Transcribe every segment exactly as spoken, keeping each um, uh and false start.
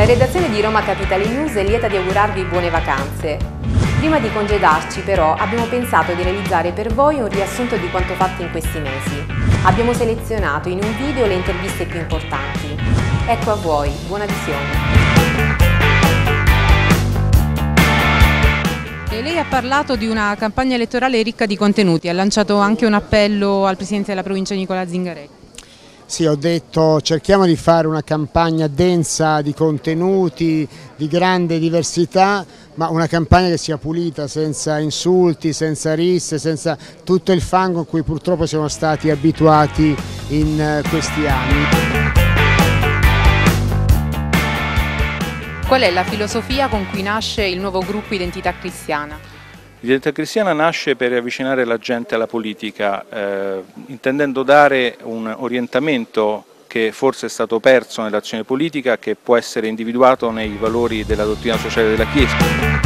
redazione di Roma Capitale News è lieta di augurarvi buone vacanze. Prima di congedarci però abbiamo pensato di realizzare per voi un riassunto di quanto fatto in questi mesi. Abbiamo selezionato in un video le interviste più importanti. Ecco a voi, buona visione. E lei ha parlato di una campagna elettorale ricca di contenuti, ha lanciato anche un appello al Presidente della provincia Nicola Zingaretti. Sì, ho detto cerchiamo di fare una campagna densa di contenuti, di grande diversità, ma una campagna che sia pulita, senza insulti, senza risse, senza tutto il fango a cui purtroppo siamo stati abituati in questi anni. Qual è la filosofia con cui nasce il nuovo gruppo Identità Cristiana? L'Identità Cristiana nasce per avvicinare la gente alla politica, eh, intendendo dare un orientamento che forse è stato perso nell'azione politica, che può essere individuato nei valori della dottrina sociale della Chiesa.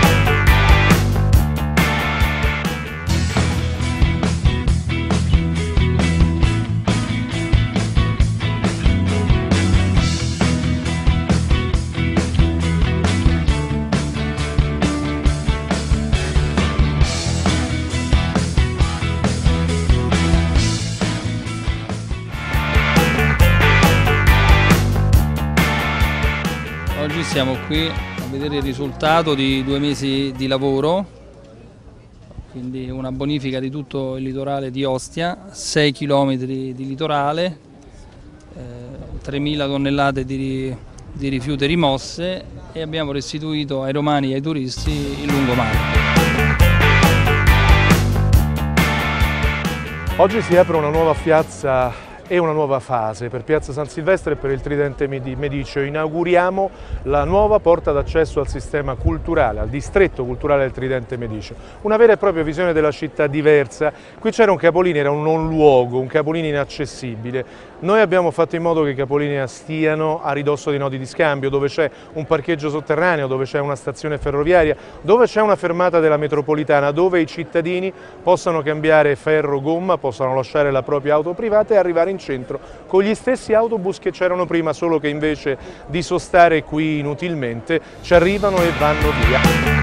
Oggi siamo qui a vedere il risultato di due mesi di lavoro, quindi una bonifica di tutto il litorale di Ostia, sei chilometri di litorale, eh, tremila tonnellate di, di rifiuti rimosse e abbiamo restituito ai romani e ai turisti il lungomare. Oggi si apre una nuova piazza e una nuova fase per Piazza San Silvestre e per il Tridente Mediceo. Inauguriamo la nuova porta d'accesso al sistema culturale, al distretto culturale del Tridente Mediceo. Una vera e propria visione della città diversa. Qui c'era un capolinea, era un non luogo, un capolinea inaccessibile. Noi abbiamo fatto in modo che i capolinea stiano a ridosso dei nodi di scambio, dove c'è un parcheggio sotterraneo, dove c'è una stazione ferroviaria, dove c'è una fermata della metropolitana, dove i cittadini possano cambiare ferro-gomma, possano lasciare la propria auto privata e arrivare in centro con gli stessi autobus che c'erano prima, solo che invece di sostare qui inutilmente ci arrivano e vanno via.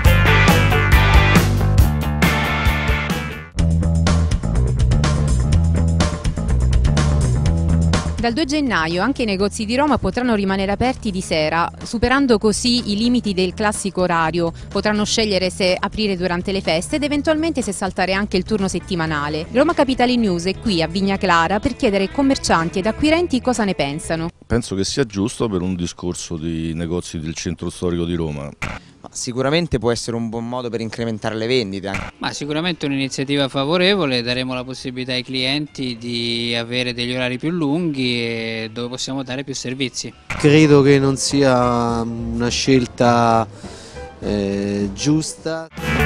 Dal due gennaio anche i negozi di Roma potranno rimanere aperti di sera, superando così i limiti del classico orario. Potranno scegliere se aprire durante le feste ed eventualmente se saltare anche il turno settimanale. Roma Capitale News è qui a Vigna Clara per chiedere ai commercianti ed acquirenti cosa ne pensano. Penso che sia giusto per un discorso di negozi del centro storico di Roma. Sicuramente può essere un buon modo per incrementare le vendite. Ma sicuramente un'iniziativa favorevole, daremo la possibilità ai clienti di avere degli orari più lunghi e dove possiamo dare più servizi. Credo che non sia una scelta eh, giusta.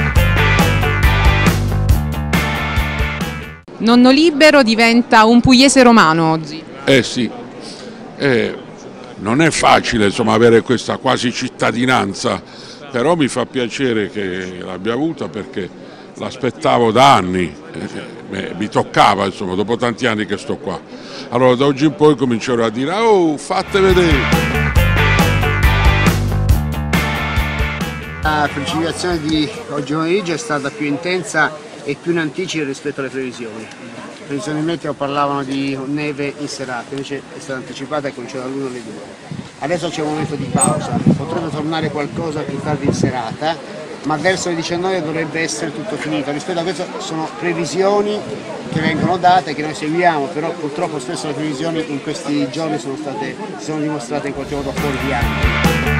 Nonno Libero diventa un pugliese romano oggi. Eh sì, eh, non è facile insomma avere questa quasi cittadinanza. Però mi fa piacere che l'abbia avuta perché l'aspettavo da anni, eh, mi toccava insomma dopo tanti anni che sto qua. Allora da oggi in poi comincerò a dire oh fate vedere. La precipitazione di oggi pomeriggio è stata più intensa e più in anticipo rispetto alle previsioni. Le previsioni meteo parlavano di neve in serata, invece è stata anticipata e cominciata all'una alle due. Adesso c'è un momento di pausa, potrebbe tornare qualcosa più tardi in serata, ma verso le diciannove dovrebbe essere tutto finito. Rispetto a questo sono previsioni che vengono date, che noi seguiamo, però purtroppo spesso le previsioni in questi giorni sono state, si sono dimostrate in qualche modo fuorvianti.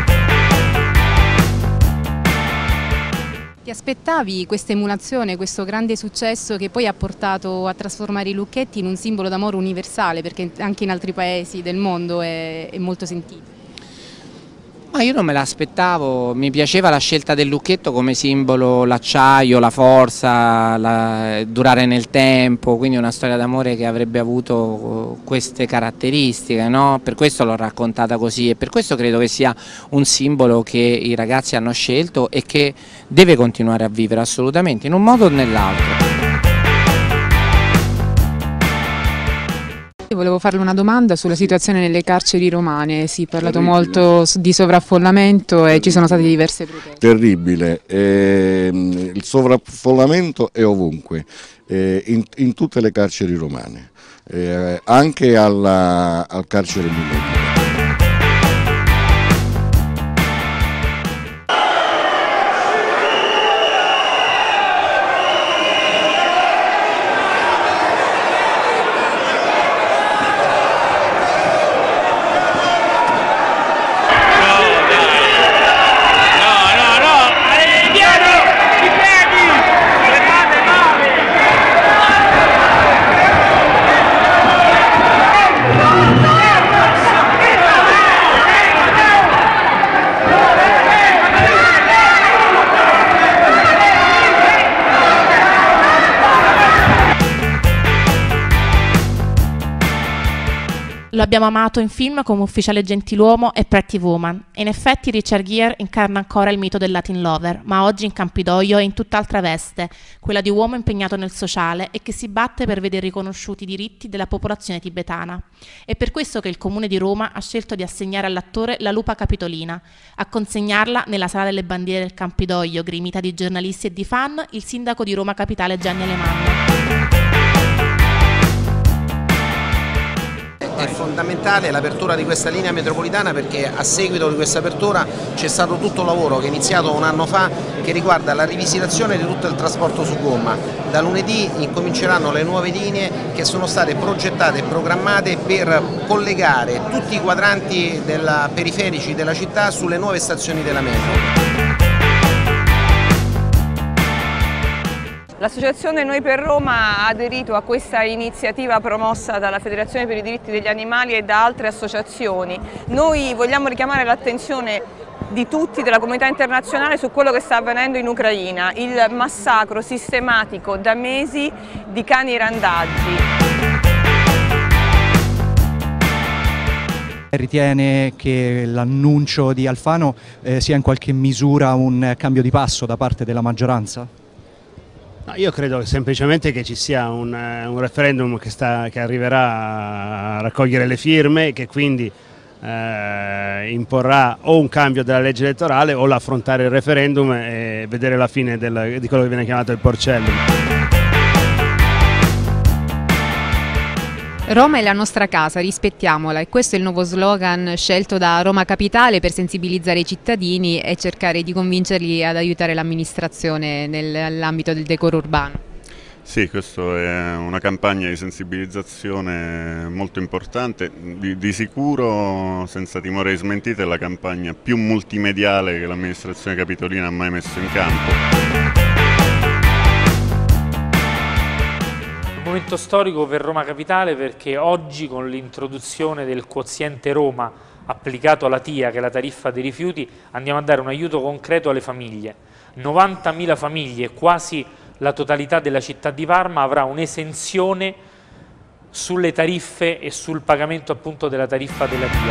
Ti aspettavi questa emulazione, questo grande successo che poi ha portato a trasformare i lucchetti in un simbolo d'amore universale, perché anche in altri paesi del mondo è, è molto sentito? Ma io non me l'aspettavo, mi piaceva la scelta del lucchetto come simbolo, l'acciaio, la forza, la, durare nel tempo, quindi una storia d'amore che avrebbe avuto queste caratteristiche, no? Per questo l'ho raccontata così e per questo credo che sia un simbolo che i ragazzi hanno scelto e che deve continuare a vivere assolutamente in un modo o nell'altro. Volevo farle una domanda sulla situazione nelle carceri romane. Si è parlato molto di sovraffollamento e ci sono state diverse proteste. Terribile, eh, il sovraffollamento è ovunque, eh, in, in tutte le carceri romane, eh, anche alla, al carcere minorile. Lo abbiamo amato in film come Ufficiale Gentiluomo e Pretty Woman, e in effetti Richard Gere incarna ancora il mito del Latin lover, ma oggi in Campidoglio è in tutt'altra veste, quella di uomo impegnato nel sociale e che si batte per vedere riconosciuti i diritti della popolazione tibetana. È per questo che il Comune di Roma ha scelto di assegnare all'attore la Lupa Capitolina. A consegnarla nella Sala delle Bandiere del Campidoglio, gremita di giornalisti e di fan, il sindaco di Roma Capitale Gianni Alemanno. È fondamentale l'apertura di questa linea metropolitana, perché a seguito di questa apertura c'è stato tutto un lavoro che è iniziato un anno fa che riguarda la rivisitazione di tutto il trasporto su gomma. Da lunedì incominceranno le nuove linee che sono state progettate e programmate per collegare tutti i quadranti della, periferici della città sulle nuove stazioni della metro. L'associazione Noi per Roma ha aderito a questa iniziativa promossa dalla Federazione per i diritti degli animali e da altre associazioni. Noi vogliamo richiamare l'attenzione di tutti, della comunità internazionale, su quello che sta avvenendo in Ucraina, il massacro sistematico da mesi di cani randaggi. Ritiene che l'annuncio di Alfano eh, sia in qualche misura un cambio di passo da parte della maggioranza? No, io credo semplicemente che ci sia un, un referendum che, sta, che arriverà a raccogliere le firme e che quindi eh, imporrà o un cambio della legge elettorale o l'affrontare il referendum e vedere la fine del, di quello che viene chiamato il porcellum. Roma è la nostra casa, rispettiamola, e questo è il nuovo slogan scelto da Roma Capitale per sensibilizzare i cittadini e cercare di convincerli ad aiutare l'amministrazione nell'ambito del decoro urbano. Sì, questa è una campagna di sensibilizzazione molto importante, di, di sicuro, senza timore di smentita, è la campagna più multimediale che l'amministrazione capitolina ha mai messo in campo. Momento storico per Roma Capitale, perché oggi, con l'introduzione del quoziente Roma applicato alla T I A, che è la tariffa dei rifiuti, andiamo a dare un aiuto concreto alle famiglie. novantamila famiglie, quasi la totalità della città di Parma, avrà un'esenzione sulle tariffe e sul pagamento appunto della tariffa della T I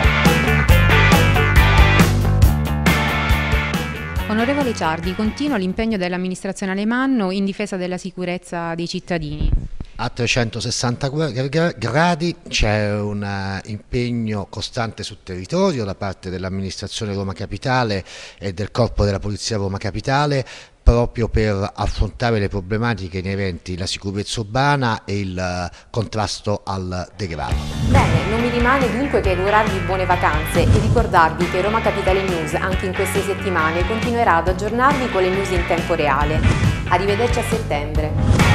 A. Onorevole Ciardi, continua l'impegno dell'amministrazione Alemanno in difesa della sicurezza dei cittadini. A trecentosessanta gradi c'è un impegno costante sul territorio da parte dell'amministrazione Roma Capitale e del Corpo della Polizia Roma Capitale, proprio per affrontare le problematiche inerenti alla sicurezza urbana e il contrasto al degrado. Bene, non mi rimane dunque che augurarvi buone vacanze e ricordarvi che Roma Capitale News anche in queste settimane continuerà ad aggiornarvi con le news in tempo reale. Arrivederci a settembre.